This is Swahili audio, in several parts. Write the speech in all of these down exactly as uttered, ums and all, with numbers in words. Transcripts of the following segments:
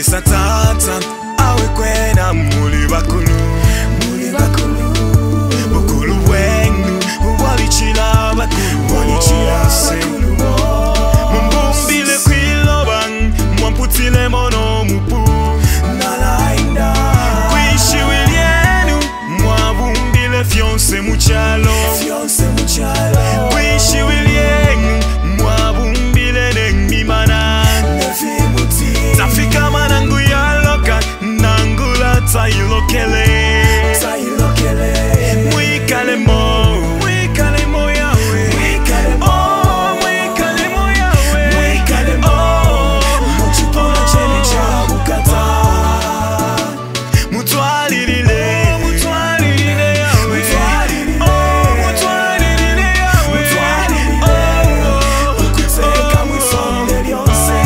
Lesa tata awe kwena muli bakulu muli bakulu bukulu wenu walichila bakulu walichila bakulu mumbumbile kwiloban mwamputile mono mupu nalainda kwishi wilienu mwabumbile fyonse muchalo fyonse muchalo kwishi wilienu mwabumbile nengimana nefimuti tafika manangu yaloka nangula tailokele tailokele mwikale mo mwikale mo yawe mwikale mo mwikale mo yawe mwikale mo muchipona chene cha bukata mutwalilile mutwalilile yawe oh mutwalilile yawe oh ukuteka mwisonde lyonse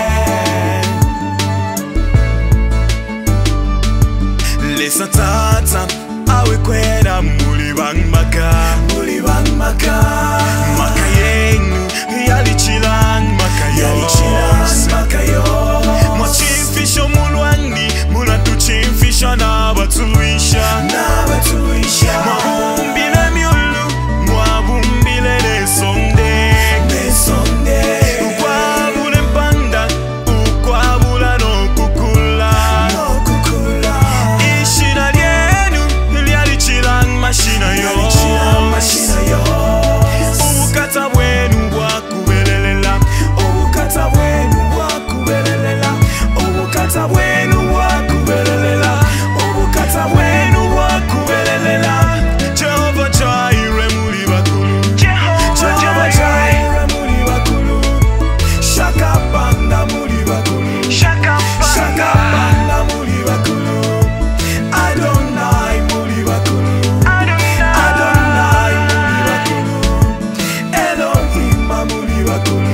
lesa tata awe kwena muli bang maka muli bang maka maka yenu yalichilang maka yalichilang maka yo mwachimfisho mulwani mulatuchimfisha na batuluisha na batuluisha mwabumbile miulu mwabumbile nesonde nesonde ukwabule mpanda ukwabula no kukula no kukula ishina lyenu lyalichilang mashina yo mashina yo ubukata bwenu bwakubelelela ubukata bwenu bwakubelelela ubukata bwenu bwakubelelela ubukata bwenu bwakubelelela Jehova Jireh muli bakulu Jehova Jireh muli bakulu Shaka Banda muli bakulu Shaka Banda muli bakulu Adonai muli bakulu Adonai muli bakulu Elohim muli bakulu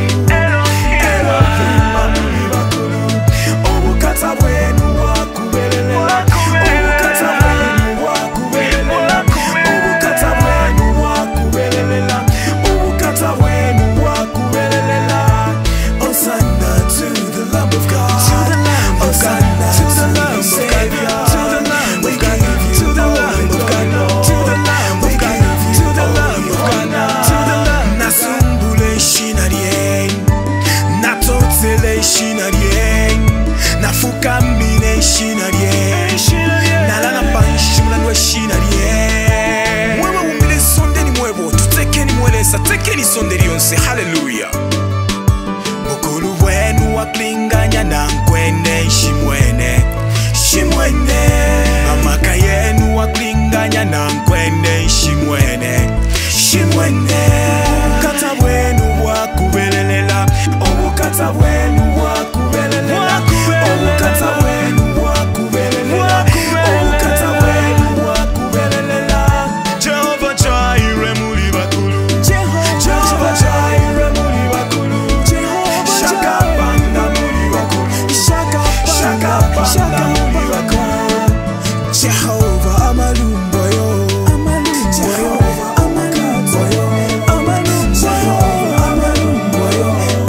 Elohim muli bakulu ubukata bwenu bwakubelelela ubukata bwenu bwakubelelela ubukata bwenu bwakubelelela ubukata bwenu bwakubelelela Hosanna to the Lamb of God Hosanna to the Lamb of God to the Lamb of God to the Lamb of God to the Lamb of God to the Lamb of God to the Lamb nasumbule shina rien natotele shina rien nafuka mine shina rien nalana banshi mlanwe shina rien mwewe umbile sonde ni mwebo tutekeni mwelesa tekeni sonde lyonse haleluya bukulu wenu waklinganya na nkwene shimwene shimwene amaka yenu waklinganya na nkwene shimwene shimwene ubukata bwenu bwakubelelela ubukata bwenu bwakubelelela ubukata bwenu bwakubelelela ubukata bwenu bwakubelelela Jehova Jireh muli bakulu Jehova Jireh muli bakulu Shaka Banda muli bakulu Shaka Banda muli bakulu Jehova amalumba yo Jehova amalumba yo Jehova amalumba yo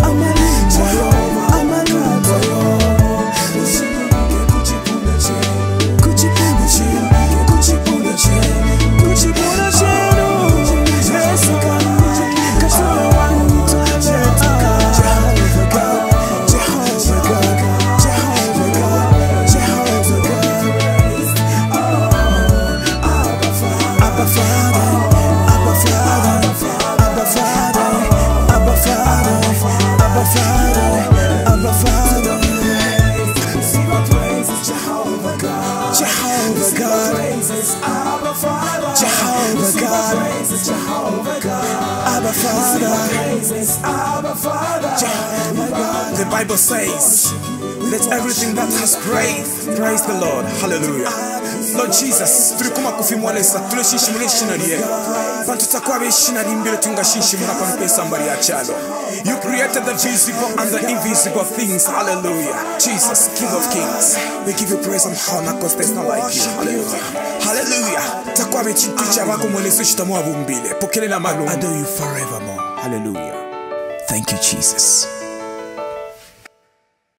Jehova amalumba yo usibuke kuchipuna chenu kuchipuna chenu kuchipuna chenu kuchipuna chenu Jessica kasoro wangu Jessica Jehovah God Jehovah God Jehovah God Jehovah God Abba Father Abba Father Abba Father Abba Father Abba Father Abba Father see my praises Jehovah God Jehovah God Abba Father Jehovah God Jehovah God Abba Father Abba Father Jehovah God. The Bible says, let everything that has breath praise the Lord. Hallelujah. Lord Jesus, tulikuma kufimwalesa tuleshinshimule shinaliye bantu takwabe shinali mbele tungashinshimula pampesa mbali ya chalo. You created the visible and the invisible things. Hallelujah. Jesus, King of Kings, we give you praise and honor because there's not like you. Hallelujah. Hallelujah. Takwabe chintu chabako mweleso shitamu abumbile. Pokele na malu. Adore you forevermore. Hallelujah. Thank you, Jesus.